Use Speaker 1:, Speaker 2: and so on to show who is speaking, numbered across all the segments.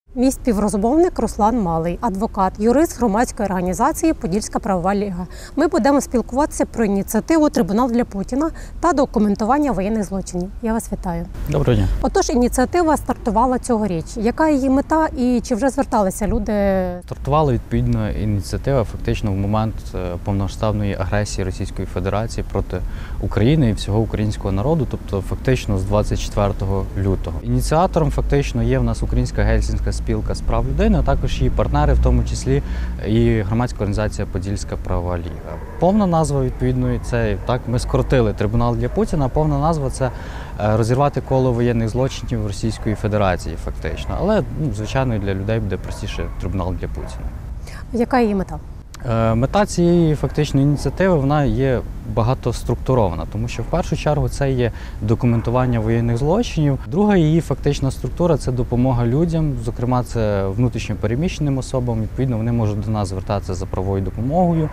Speaker 1: Мій співрозмовник Руслан Малий, адвокат, юрист громадської організації «Подільська правова ліга». Ми будемо спілкуватися про ініціативу «Трибунал для Путіна» та документування воєнних злочинів. Я вас вітаю.
Speaker 2: Доброго дня.
Speaker 1: Отож, ініціатива стартувала цьогоріч. Яка її мета і чи вже зверталися люди?
Speaker 2: Стартувала відповідна ініціатива фактично в момент повномасштабної агресії Російської Федерації проти України і всього українського народу, тобто фактично з 24 лютого. Ініціатором фактично є в нас Українська Гельсінська спілка з прав людини, а також її партнери, в тому числі і громадська організація «Подільська правова ліга». Повна назва відповідної це, так, ми скоротили «Трибунал для Путіна», а повна назва це розірвати коло воєнних злочинів Російської Федерації фактично. Але, звичайно, для людей буде простіше «Трибунал для Путіна».
Speaker 1: Яка її мета?
Speaker 2: Мета цієї фактичної ініціативи вона є багатоструктурована, тому що в першу чергу це є документування воєнних злочинів. Друга її фактична структура – це допомога людям, зокрема це внутрішньо переміщеним особам. Відповідно, вони можуть до нас звертатися за правовою допомогою,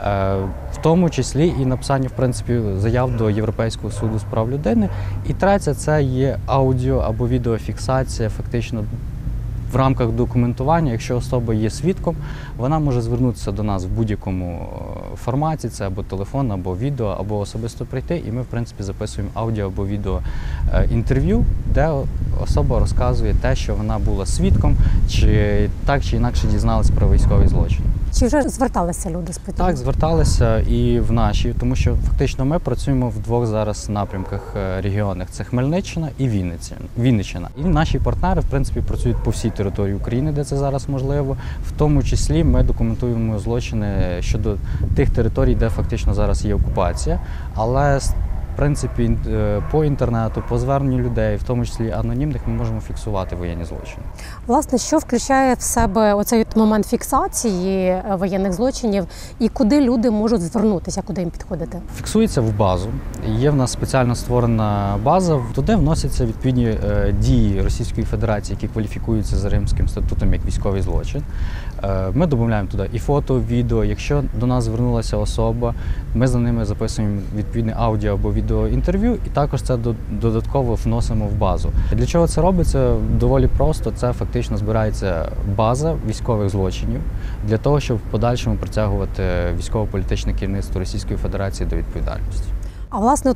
Speaker 2: в тому числі і написання, в принципі, заяв до Європейського суду з прав людини. І третя – це є аудіо або відеофіксація фактично в рамках документування. Якщо особа є свідком, вона може звернутися до нас в будь-якому форматі, це або телефон, або відео, або особисто прийти, і ми, в принципі, записуємо аудіо або відео інтерв'ю, де особа розказує те, що вона була свідком, чи так чи інакше дізналась про військовий злочин.
Speaker 1: Чи вже зверталися люди з питанням?
Speaker 2: Так, зверталися і в наші, тому що фактично ми працюємо в двох зараз напрямках регіонах. Це Хмельниччина і Вінниччина. І наші партнери, в принципі, працюють по всій території України, де це зараз можливо. В тому числі ми документуємо злочини щодо тих територій, де фактично зараз є окупація. Але в принципі, по інтернету, по зверненню людей, в тому числі анонімних, ми можемо фіксувати воєнні злочини.
Speaker 1: Власне, що включає в себе оцей момент фіксації воєнних злочинів і куди люди можуть звернутися, куди їм підходити?
Speaker 2: Фіксується в базу. Є в нас спеціально створена база. Туди вносяться відповідні дії Російської Федерації, які кваліфікуються за Римським статутом як військовий злочин. Ми додаємо туди і фото, відео. Якщо до нас звернулася особа, ми за ними записуємо відповідне аудіо або відеоінтерв'ю, і також це додатково вносимо в базу. Для чого це робиться? Доволі просто. Це фактично збирається база військових злочинів для того, щоб в подальшому притягувати військово-політичне керівництво Російської Федерації до відповідальності.
Speaker 1: А власне,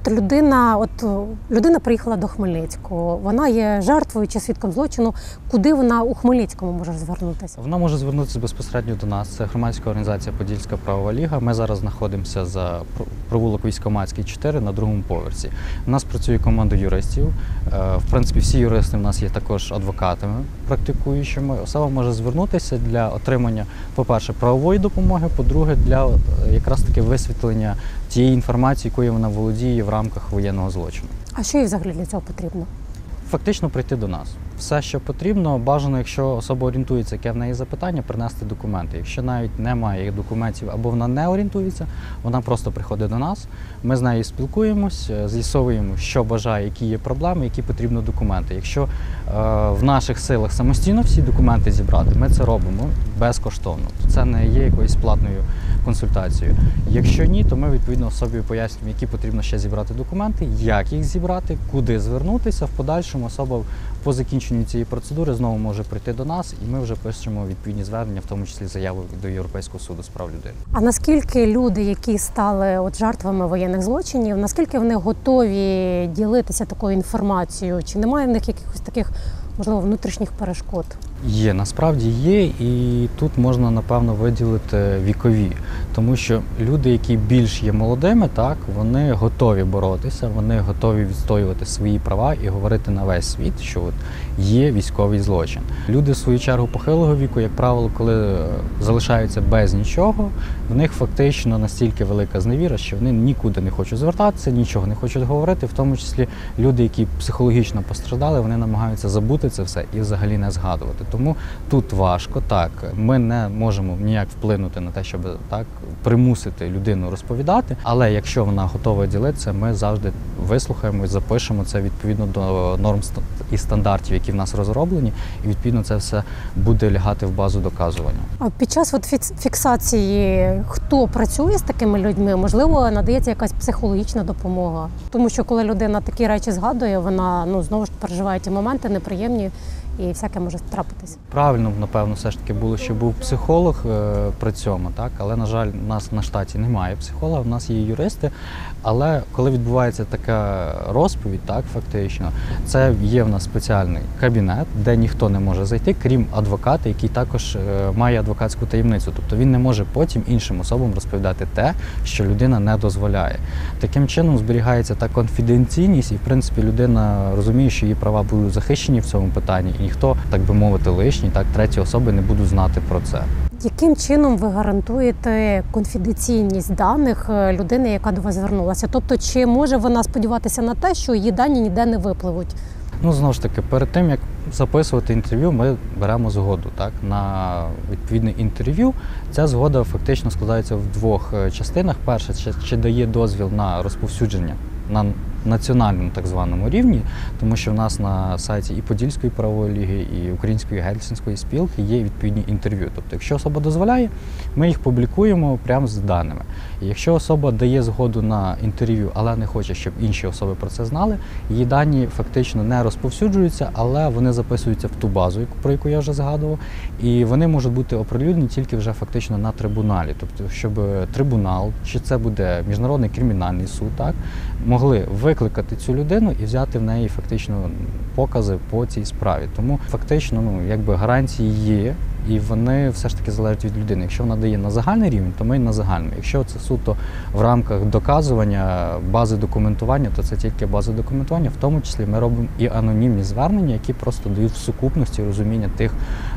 Speaker 1: людина приїхала до Хмельницького, вона є жертвою чи свідком злочину. Куди вона у Хмельницькому може звернутися?
Speaker 2: Вона може звернутися безпосередньо до нас. Це громадська організація «Подільська правова ліга». Ми зараз знаходимося за провулок Військоматський, 4 на другому поверсі. У нас працює команда юристів. В принципі, всі юристи в нас є також адвокатами практикуючими. Особа може звернутися для отримання, по-перше, правової допомоги, по-друге, для якраз таки висвітлення тієї інформації, якою вона володіє в рамках воєнного злочину.
Speaker 1: А що їй взагалі для цього потрібно?
Speaker 2: Фактично прийти до нас. Все, що потрібно, бажано, якщо особа орієнтується, яке в неї запитання, принести документи. Якщо навіть немає документів або вона не орієнтується, вона просто приходить до нас, ми з нею спілкуємось, з'ясовуємо, що бажає, які є проблеми, які потрібні документи. Якщо в наших силах самостійно всі документи зібрати, ми це робимо безкоштовно. Це не є якоюсь платною консультацією. Якщо ні, то ми відповідно особі пояснюємо, які потрібно ще зібрати документи, як їх зібрати, куди звернутися. В подальшому особа по закінченню цієї процедури знову може прийти до нас, і ми вже пишемо відповідні звернення, в тому числі заяву до Європейського суду з прав людини.
Speaker 1: А наскільки люди, які стали жертвами воєнних злочинів, наскільки вони готові ділитися такою інформацією? Чи немає в них якихось таких, можливо, внутрішніх перешкод?
Speaker 2: Є, насправді є, і тут можна, напевно, виділити вікові. Тому що люди, які більш є молодими, так, вони готові боротися, вони готові відстоювати свої права і говорити на весь світ, що є військовий злочин. Люди, в свою чергу, похилого віку, як правило, коли залишаються без нічого, в них фактично настільки велика зневіра, що вони нікуди не хочуть звертатися, нічого не хочуть говорити, в тому числі люди, які психологічно постраждали, вони намагаються забути це все і взагалі не згадувати. Тому тут важко, так, ми не можемо ніяк вплинути на те, щоб так примусити людину розповідати, але якщо вона готова ділитися, ми завжди вислухаємо і запишемо це відповідно до норм і стандартів, які в нас розроблені, і відповідно це все буде лягати в базу доказування.
Speaker 1: А під час фіксації хто працює з такими людьми, можливо, надається якась психологічна допомога? Тому що коли людина такі речі згадує, вона знову ж переживає ті моменти неприємні, і всяке може трапитися.
Speaker 2: Правильно, напевно, все ж таки було, що був психолог при цьому, так? Але, на жаль, у нас на штаті немає психолога, у нас є юристи. Але коли відбувається така розповідь, так, фактично, це є в нас спеціальний кабінет, де ніхто не може зайти, крім адвоката, який також має адвокатську таємницю. Тобто він не може потім іншим особам розповідати те, що людина не дозволяє. Таким чином зберігається та конфіденційність, і, в принципі, людина розуміє, що її права будуть захищені в цьому питанні, і ніхто, так би мовити, лишній, так, треті особи не будуть знати про це.
Speaker 1: Яким чином ви гарантуєте конфіденційність даних людини, яка до вас звернулася? Тобто, чи може вона сподіватися на те, що її дані ніде не випливуть?
Speaker 2: Ну, знову ж таки, перед тим, як записувати інтерв'ю, ми беремо згоду, так, на відповідне інтерв'ю. Ця згода фактично складається в двох частинах. Перше, чи дає дозвіл на розповсюдження на національному так званому рівні, тому що в нас на сайті і Подільської правової ліги, і Української гельсінської спілки є відповідні інтерв'ю. Тобто, якщо особа дозволяє, ми їх публікуємо прямо з даними. І якщо особа дає згоду на інтерв'ю, але не хоче, щоб інші особи про це знали, її дані фактично не розповсюджуються, але вони записуються в ту базу, про яку я вже згадував, і вони можуть бути оприлюднені тільки вже фактично на трибуналі. Тобто, щоб трибунал, чи це буде Міжнародний кримінальний суд, так, могли викликати цю людину і взяти в неї фактично покази по цій справі. Тому фактично, якби гарантії є, і вони все ж таки залежать від людини. Якщо вона дає на загальний рівень, то ми на загальний. Якщо це суто в рамках доказування, бази документування, то це тільки база документування. В тому числі ми робимо і анонімні звернення, які просто дають в сукупності розуміння тих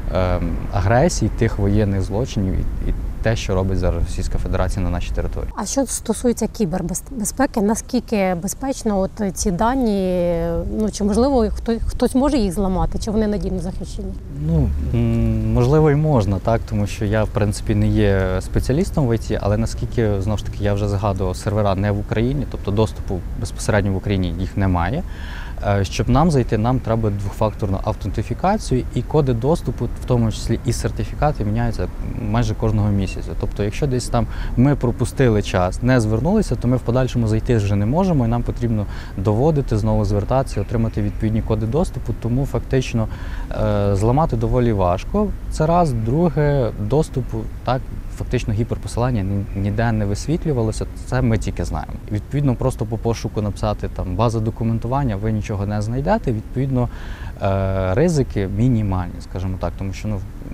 Speaker 2: агресій, тих воєнних злочинів і те, що робить зараз Російська Федерація на нашій території.
Speaker 1: А що стосується кібербезпеки, наскільки безпечно от ці дані, чи можливо хтось може їх зламати, чи вони надійно захищені?
Speaker 2: Можливо, і можна, так, тому що я, в принципі, не є спеціалістом в ІТ, але наскільки, знову ж таки, я вже згадував, сервера не в Україні, тобто доступу безпосередньо в Україні їх немає. Щоб нам зайти, нам треба двохфакторну автентифікацію, і коди доступу, в тому числі і сертифікати, міняються майже кожного місяця. Тобто, якщо десь там ми пропустили час, не звернулися, то ми в подальшому зайти вже не можемо, і нам потрібно доводити, знову звертатися, отримати відповідні коди доступу, тому фактично зламати доволі важко. Це раз. Друге, доступу, так, фактично гіперпосилання ніде не висвітлювалося, це ми тільки знаємо. Відповідно, просто по пошуку написати там база документування, ви нічого не знайдете, відповідно, ризики мінімальні, скажімо так, тому що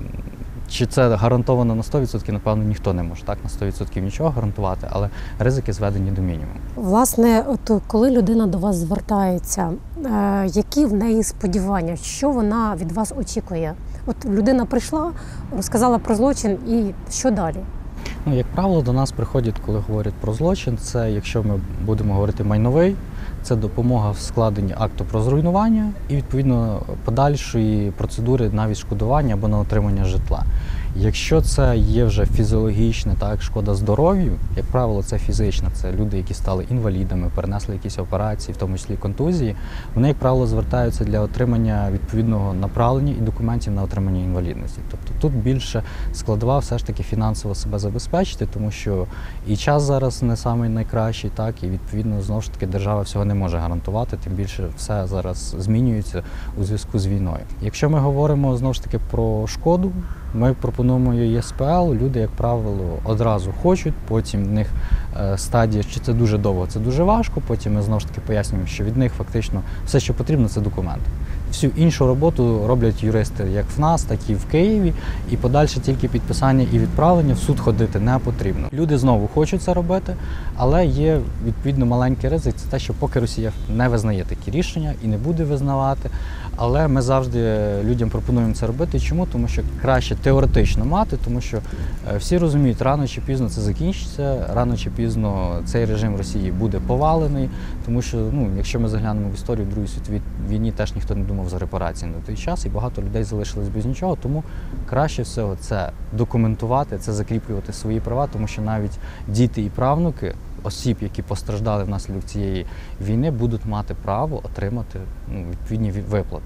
Speaker 2: чи це гарантовано на 100%, напевно, ніхто не може так на 100% нічого гарантувати, але ризики зведені до мінімуму.
Speaker 1: Власне, от коли людина до вас звертається, які в неї сподівання, що вона від вас очікує? От людина прийшла, розказала про злочин, і що далі?
Speaker 2: Як правило, до нас приходять, коли говорять про злочин, це, якщо ми будемо говорити майновий, це допомога в складенні акту про зруйнування і, відповідно, подальшої процедури на відшкодування або на отримання житла. Якщо це є вже фізіологічне, так, шкода здоров'ю, як правило, це фізична, це люди, які стали інвалідами, перенесли якісь операції, в тому числі контузії, вони, як правило, звертаються для отримання відповідного направлення і документів на отримання інвалідності. Тобто тут більше складова все ж таки фінансово себе забезпечити, тому що і час зараз не самий найкращий, так, і відповідно, знову ж таки, держава всього не може гарантувати, тим більше все зараз змінюється у зв'язку з війною. Якщо ми говоримо, знову ж таки, про шкоду, ми пропонуємо ЄСПЛ, люди, як правило, одразу хочуть, потім в них стадія, чи це дуже довго, це дуже важко, потім ми знову ж таки пояснюємо, що від них фактично все, що потрібно, це документи. Всю іншу роботу роблять юристи як в нас, так і в Києві, і подальше тільки підписання і відправлення в суд ходити не потрібно. Люди знову хочуть це робити, але є відповідно маленький ризик, це те, що поки Росія не визнає такі рішення і не буде визнавати, але ми завжди людям пропонуємо це робити. Чому? Тому що краще теоретично мати, тому що всі розуміють, рано чи пізно це закінчиться, рано чи пізно цей режим Росії буде повалений, тому що, якщо ми заглянемо в історію, в Другій світовій війні теж ніхто не думав за репарації на той час, і багато людей залишилось без нічого, тому краще всього це документувати, це закріплювати свої права, тому що навіть діти і правнуки осіб, які постраждали внаслідок цієї війни, будуть мати право отримати відповідні виплати.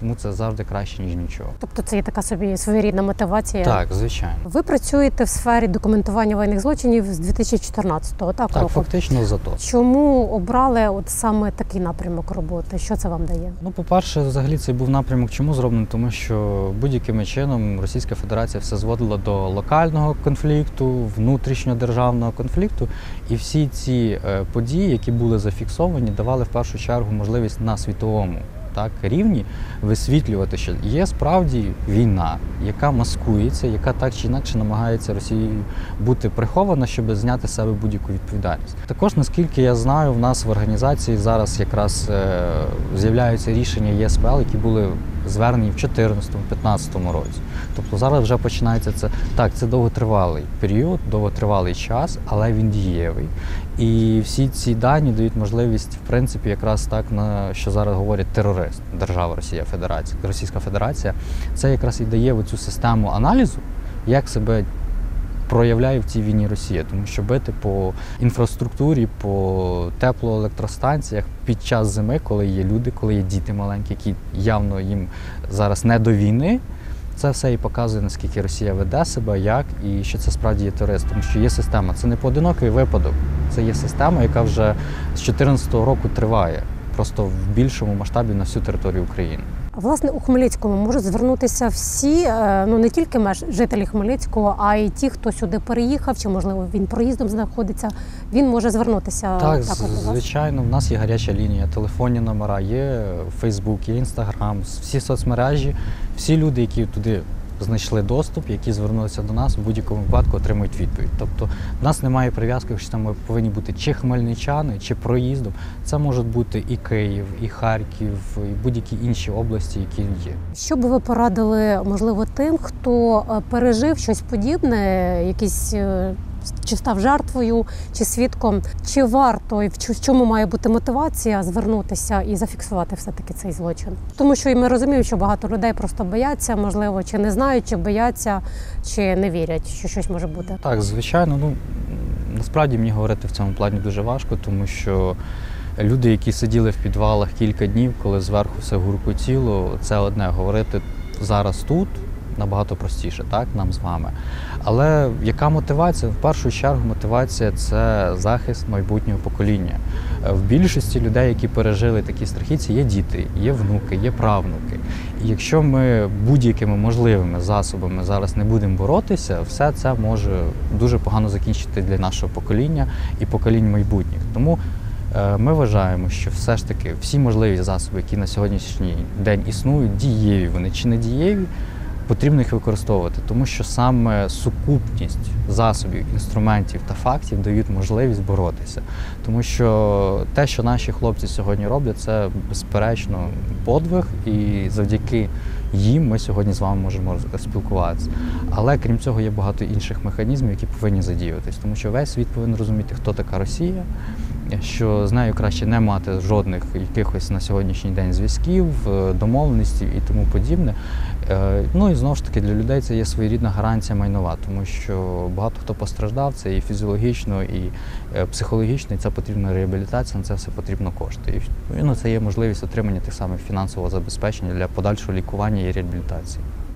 Speaker 2: Тому це завжди краще, ніж нічого.
Speaker 1: Тобто це є така собі своєрідна мотивація?
Speaker 2: Так, звичайно.
Speaker 1: Ви працюєте в сфері документування воєнних злочинів з 2014-го, так?
Speaker 2: Так,
Speaker 1: року?
Speaker 2: фактично зато.
Speaker 1: Чому обрали от саме такий напрямок роботи? Що це вам дає?
Speaker 2: Ну, по-перше, взагалі цей був напрямок чому зроблений? Тому що будь-яким чином Російська Федерація все зводила до локального конфлікту, внутрішньодержавного конфлікту. І всі ці події, які були зафіксовані, давали в першу чергу можливість на світовому рівні висвітлювати, що є справді війна, яка маскується, яка так чи інакше намагається Росією бути прихована, щоб зняти з себе будь-яку відповідальність. Також, наскільки я знаю, в нас в організації зараз якраз з'являються рішення ЄСПЛ, які були звернені в 2014-2015 році. Тобто зараз вже починається це. Так, це довготривалий період, довготривалий час, але він дієвий. І всі ці дані дають можливість, в принципі, якраз так, на що зараз говорять терорист, держава Російська Федерація, це якраз і дає оцю систему аналізу, як себе проявляє в цій війні Росія, тому що бити по інфраструктурі, по теплоелектростанціях під час зими, коли є люди, коли є діти маленькі, які явно їм зараз не до війни, це все і показує, наскільки Росія веде себе, як, і що це справді є терорист, тому що є система. Це не поодинокий випадок, це є система, яка вже з 2014 року триває, просто в більшому масштабі на всю територію України.
Speaker 1: Власне, у Хмельницькому можуть звернутися всі, ну не тільки жителі Хмельницького, а й ті, хто сюди переїхав, чи, можливо, він проїздом знаходиться, він може звернутися.
Speaker 2: Так, звичайно, в нас є гаряча лінія, телефонні номера, є Фейсбук, є Інстаграм, всі соцмережі, всі люди, які туди знайшли доступ, які звернулися до нас, в будь-якому випадку отримують відповідь. Тобто в нас немає прив'язки, що там повинні бути чи хмельничани, чи проїздом. Це можуть бути і Київ, і Харків, і будь-які інші області, які є.
Speaker 1: Що би ви порадили, можливо, тим, хто пережив щось подібне, якісь чи став жертвою, чи свідком, чи варто, і в чому має бути мотивація звернутися і зафіксувати все-таки цей злочин? Тому що і ми розуміємо, що багато людей просто бояться, можливо, чи не знають, чи бояться, чи не вірять, що щось може бути.
Speaker 2: Так, звичайно, насправді мені говорити в цьому плані дуже важко, тому що люди, які сиділи в підвалах кілька днів, коли зверху все гуркотіло, це одне, говорити зараз тут набагато простіше, так, нам з вами. Але яка мотивація? В першу чергу мотивація – це захист майбутнього покоління. В більшості людей, які пережили такі страхіття, є діти, є внуки, є правнуки. І якщо ми будь-якими можливими засобами зараз не будемо боротися, все це може дуже погано закінчити для нашого покоління і поколінь майбутніх. Тому ми вважаємо, що все ж таки всі можливі засоби, які на сьогоднішній день існують, дієві вони чи не дієві, потрібно їх використовувати, тому що саме сукупність засобів, інструментів та фактів дають можливість боротися. Тому що те, що наші хлопці сьогодні роблять, це безперечно подвиг, і завдяки їм ми сьогодні з вами можемо спілкуватися. Але крім цього є багато інших механізмів, які повинні задіюватись, тому що весь світ повинен розуміти, хто така Росія, що з нею краще не мати жодних якихось на сьогоднішній день зв'язків, домовленостей і тому подібне. Ну і знову ж таки для людей це є своєрідна гарантія майнова, тому що багато хто постраждав, це і фізіологічно, і психологічно, і це потрібна реабілітація, на це все потрібно кошти. І це є можливість отримання тих самих фінансового забезпечення для подальшого лікування і реабілітації.